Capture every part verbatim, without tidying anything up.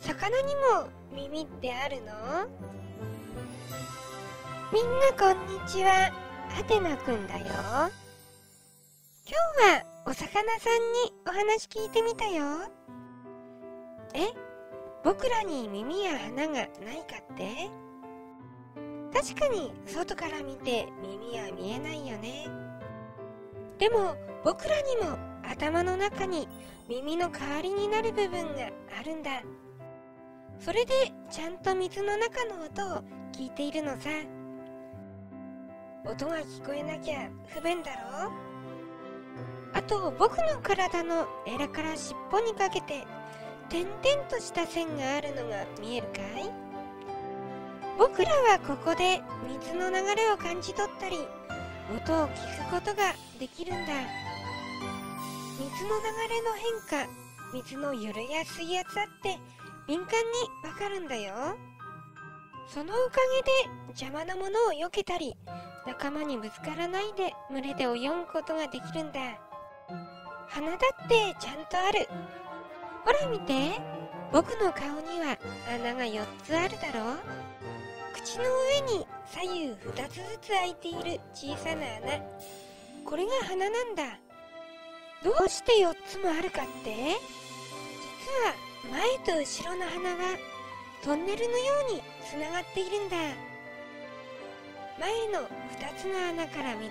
魚にも耳ってあるの？みんなこんにちは、はてなくんだよ。今日はお魚さんにお話聞いてみたよ。え、僕らに耳や鼻がないかって？確かに外から見て耳は見えないよね。でも僕らにも頭の中に耳の代わりになる部分があるんだ。それでちゃんと水の中の音を聞いているのさ。音が聞こえなきゃ不便だろう？あと僕の体のエラから尻尾にかけて点々とした線があるのが見えるかい？僕らはここで水の流れを感じ取ったり音を聞くことができるんだ。水の流れの変化、水の揺れや水圧だって敏感にわかるんだよ。そのおかげで邪魔なものを避けたり仲間にぶつからないで群れで泳ぐことができるんだ。鼻だってちゃんとある。ほら見て、僕の顔には穴がよっつあるだろう。口の上に左右ふたつずつ開いている小さな穴、これが鼻なんだ。どうしてよっつもあるかって？実は前と後ろの鼻はトンネルのようにつながっているんだ。前のふたつの穴から水を吸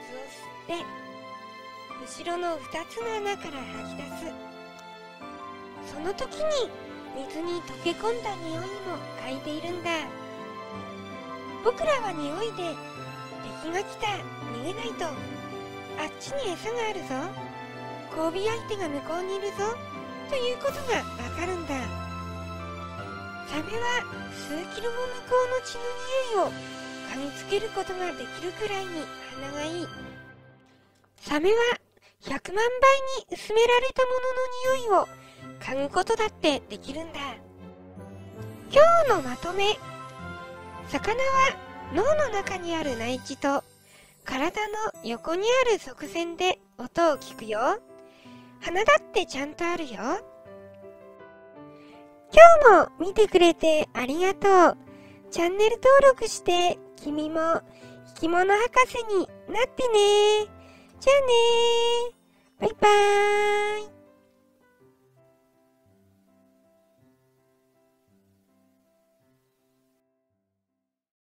って後ろのふたつの穴から吐き出す。その時に水に溶け込んだ匂いも嗅いでいるんだ。僕らは匂いで敵が来た、逃げないと、あっちに餌があるぞ、交尾相手が向こうにいるぞということがわかるんだ。サメは数キロも向こうの血の匂いを嗅ぎつけることができるくらいに鼻がいい。サメはひゃくまんばいに薄められたものの匂いを嗅ぐことだってできるんだ。今日のまとめ。魚は脳の中にある内耳と体の横にある側線で音を聞くよ。鼻だってちゃんとあるよ。今日も見てくれてありがとう。チャンネル登録して君も生き物博士になってね。じゃあねー。バイバーイ。